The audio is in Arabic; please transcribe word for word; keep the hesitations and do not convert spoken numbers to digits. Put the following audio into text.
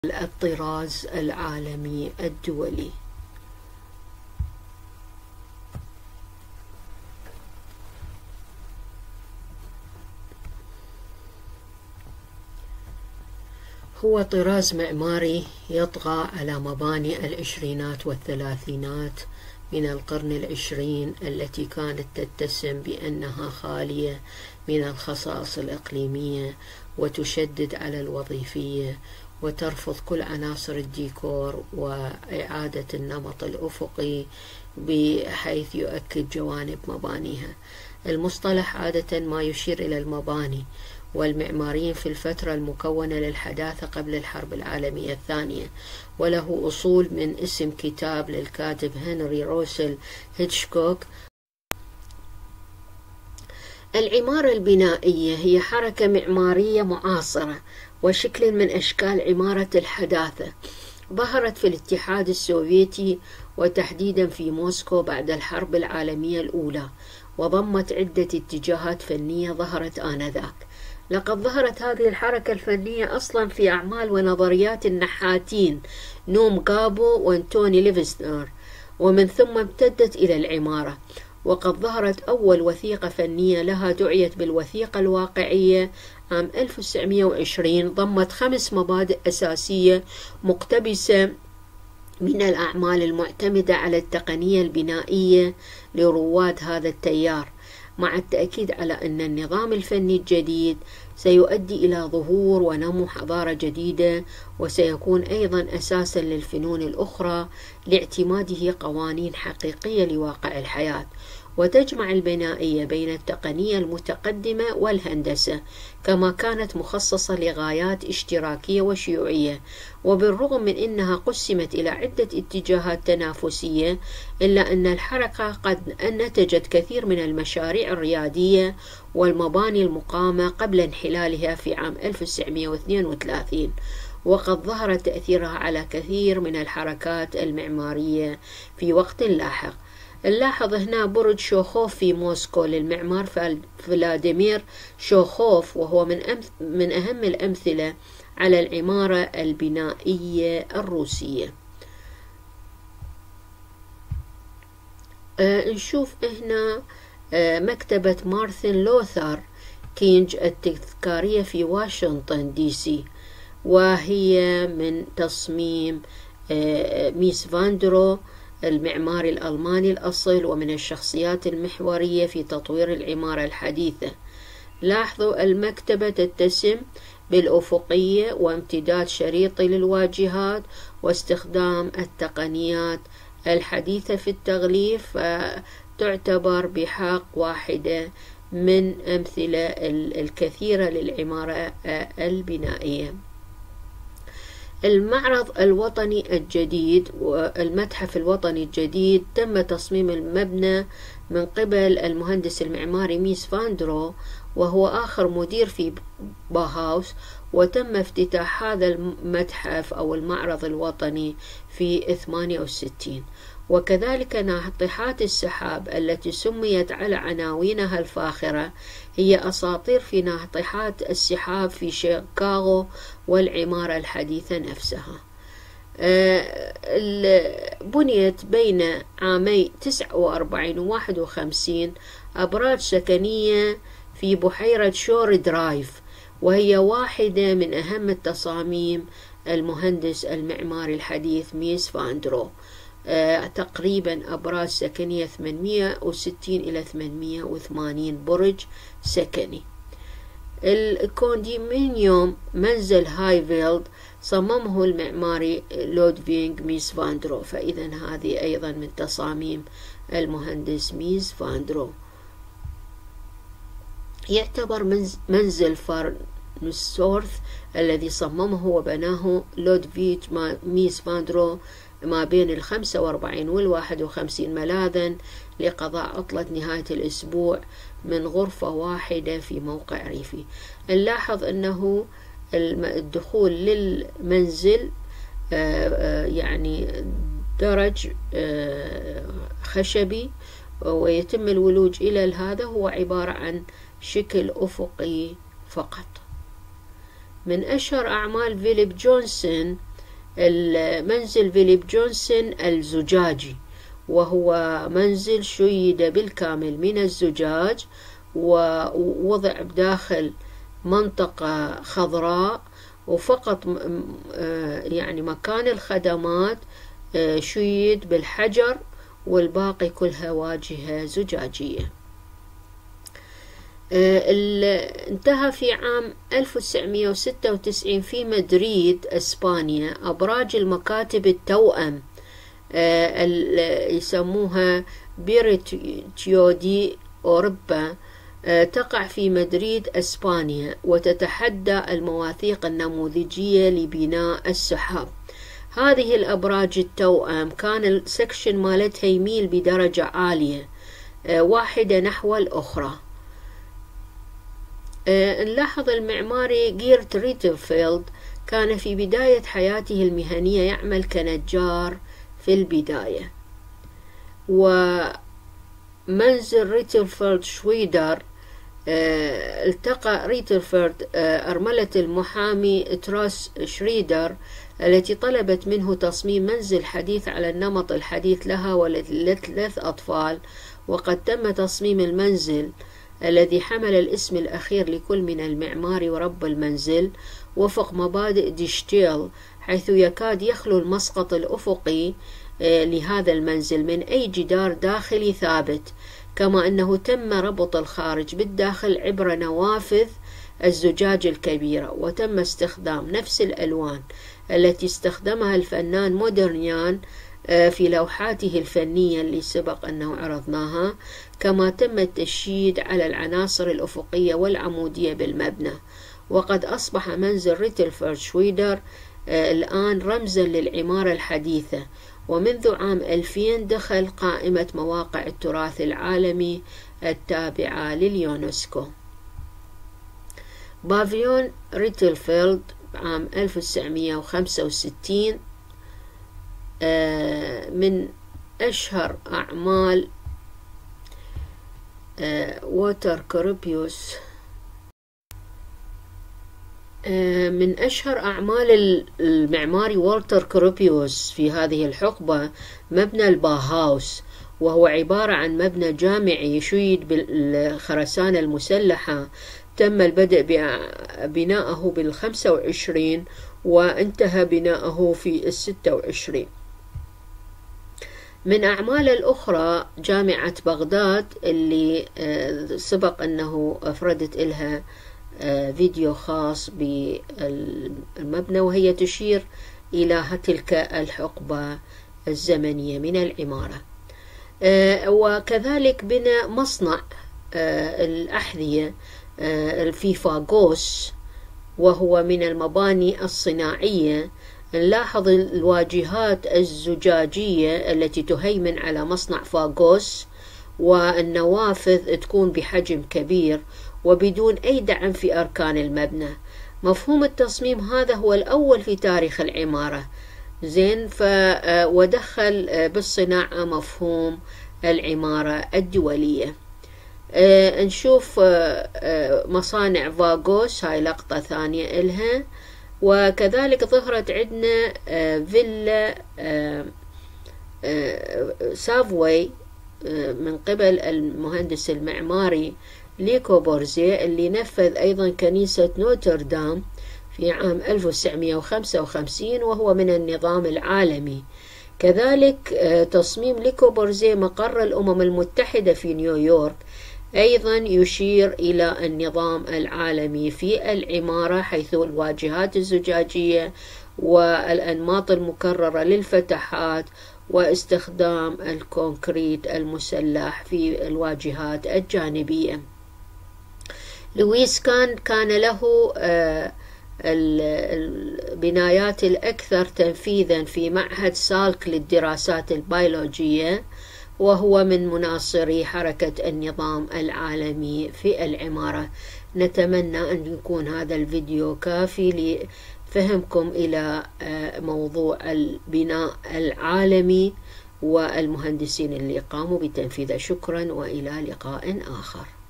الطراز العالمي الدولي. هو طراز معماري يطغى على مباني العشرينات والثلاثينات من القرن العشرين التي كانت تتسم بأنها خالية من الخصائص الإقليمية وتشدد على الوظيفية وترفض كل عناصر الديكور وإعادة النمط الأفقي بحيث يؤكد جوانب مبانيها. المصطلح عادة ما يشير إلى المباني والمعماريين في الفترة المكونة للحداثة قبل الحرب العالمية الثانية، وله أصول من اسم كتاب للكاتب هنري روسل هيتشكوك. العمارة البنائية هي حركة معمارية معاصرة وشكل من أشكال عمارة الحداثة، ظهرت في الاتحاد السوفيتي وتحديدا في موسكو بعد الحرب العالمية الأولى، وضمت عدة اتجاهات فنية ظهرت آنذاك. لقد ظهرت هذه الحركة الفنية أصلا في أعمال ونظريات النحاتين نوم جابو وأنتوني ليفستنر، ومن ثم امتدت إلى العمارة. وقد ظهرت أول وثيقة فنية لها دعيت بالوثيقة الواقعية عام ألف وتسعمائة وعشرين، ضمت خمس مبادئ أساسية مقتبسة من الأعمال المعتمدة على التقنية البنائية لرواد هذا التيار، مع التأكيد على أن النظام الفني الجديد سيؤدي إلى ظهور ونمو حضارة جديدة، وسيكون أيضا أساسا للفنون الأخرى لاعتماده قوانين حقيقية لواقع الحياة، وتجمع البنائية بين التقنية المتقدمة والهندسة، كما كانت مخصصة لغايات اشتراكية وشيوعية. وبالرغم من أنها قسمت إلى عدة اتجاهات تنافسية، إلا أن الحركة قد نتجت كثير من المشاريع الريادية والمباني المقامة قبل انحلالها في عام ألف وتسعمائة واثنين وثلاثين، وقد ظهر تأثيرها على كثير من الحركات المعمارية في وقت لاحق. نلاحظ هنا برج شوخوف في موسكو للمعمار فلاديمير شوخوف، وهو من من أهم الأمثلة على العمارة البنائية الروسية. آه نشوف هنا آه مكتبة مارتن لوثر كينج التذكارية في واشنطن دي سي، وهي من تصميم آه ميس فاندرو المعماري الألماني الأصيل، ومن الشخصيات المحورية في تطوير العمارة الحديثة. لاحظوا المكتبة تتسم بالأفقية وامتداد شريطي للواجهات واستخدام التقنيات الحديثة في التغليف، فتعتبر بحق واحدة من أمثلة الكثيرة للعمارة البنائية. المعرض الوطني الجديد والمتحف الوطني الجديد تم تصميم المبنى من قبل المهندس المعماري ميس فاندرو، وهو آخر مدير في باهاوس، وتم افتتاح هذا المتحف أو المعرض الوطني في ثمانية وستين. وكذلك ناطحات السحاب التي سميت على عناوينها الفاخرة هي أساطير في ناطحات السحاب في شيكاغو والعمارة الحديثة نفسها. بنيت بين عامي تسعة وأربعين وواحد وخمسين أبراج سكنية في بحيرة شور درايف، وهي واحدة من أهم التصاميم المهندس المعماري الحديث ميس فاندرو. آه، تقريبا أبراج سكنية ثمانمائة وستين إلى ثمانمائة وثمانين برج سكني. الكوندومينيوم منزل هايفيلد صممه المعماري لودفيغ ميس فاندرو، فإذا هذه أيضا من تصاميم المهندس ميس فاندرو. يعتبر منزل فارنسورث الذي صممه وبناه لودفيغ ميس فاندرو ما بين الخمسة وأربعين والواحد وخمسين ملاذا لقضاء عطلة نهاية الأسبوع من غرفة واحدة في موقع ريفي. نلاحظ أنه الدخول للمنزل يعني درج خشبي، ويتم الولوج إلى هذا هو عبارة عن شكل أفقي فقط. من أشهر أعمال فيليب جونسون المنزل فيليب جونسون الزجاجي، وهو منزل شيد بالكامل من الزجاج ووضع بداخل منطقة خضراء، وفقط يعني مكان الخدمات شيد بالحجر، والباقي كلها واجهة زجاجية. انتهى في عام ألف وتسعمئة وستة وتسعين في مدريد اسبانيا ابراج المكاتب التوأم يسموها بيريتيو دي أوروبا، تقع في مدريد اسبانيا، وتتحدى المواثيق النموذجية لبناء السحاب. هذه الابراج التوأم كان السكشن مالتها يميل بدرجة عالية واحدة نحو الاخرى. نلاحظ المعماري جيرت ريتلفيلد كان في بداية حياته المهنية يعمل كنجار في البداية، ومنزل ريتلفيلد شويدر التقى ريتلفيلد أرملة المحامي تراس شريدر التي طلبت منه تصميم منزل حديث على النمط الحديث لها ولثلاث أطفال، وقد تم تصميم المنزل الذي حمل الاسم الأخير لكل من المعماري ورب المنزل وفق مبادئ دي شتيل، حيث يكاد يخلو المسقط الأفقي لهذا المنزل من أي جدار داخلي ثابت، كما أنه تم ربط الخارج بالداخل عبر نوافذ الزجاج الكبيرة، وتم استخدام نفس الألوان التي استخدمها الفنان مودرنيان في لوحاته الفنية اللي سبق أنه عرضناها، كما تم التشييد على العناصر الأفقية والعمودية بالمبنى. وقد أصبح منزل ريتلفيلد شويدر الآن رمزا للعمارة الحديثة، ومنذ عام ألفين دخل قائمة مواقع التراث العالمي التابعة لليونسكو. بافيون ريتلفيلد عام ألف وتسعمئة وخمسة وستين من أشهر أعمال ووتر كروبيوس من أشهر أعمال المعماري والتر كروبيوس في هذه الحقبة مبنى الباهاوس، وهو عبارة عن مبنى جامعي يشيد بالخرسانة المسلحة، تم البدء بناءه بالخمسة وعشرين وانتهى بناءه في الستة وعشرين. من أعمال الأخرى جامعة بغداد اللي سبق أنه أفردت إلها فيديو خاص بالمبنى، وهي تشير إلى تلك الحقبة الزمنية من العمارة. وكذلك بنى مصنع الأحذية في فاغوس، وهو من المباني الصناعية. نلاحظ الواجهات الزجاجية التي تهيمن على مصنع فاغوس، والنوافذ تكون بحجم كبير وبدون أي دعم في أركان المبنى. مفهوم التصميم هذا هو الأول في تاريخ العمارة زين ف ودخل بالصناعة مفهوم العمارة الدولية. نشوف مصانع فاغوس، هاي لقطة ثانية إلها. وكذلك ظهرت عندنا فيلا سافوي من قبل المهندس المعماري لي كوبورزيه، اللي نفذ أيضا كنيسة نوتردام في عام ألف وتسعمئة وخمسة وخمسين، وهو من النظام العالمي. كذلك تصميم لي كوبورزيه مقر الأمم المتحدة في نيويورك أيضا يشير إلى النظام العالمي في العمارة، حيث الواجهات الزجاجية والأنماط المكررة للفتحات واستخدام الكونكريت المسلح في الواجهات الجانبية. لويس كان كان له البنايات الأكثر تنفيذا في معهد سالك للدراسات البيولوجية، وهو من مناصري حركة النظام العالمي في العمارة. نتمنى أن يكون هذا الفيديو كافي لفهمكم إلى موضوع البناء العالمي والمهندسين اللي قاموا بتنفيذه. شكرا وإلى لقاء آخر.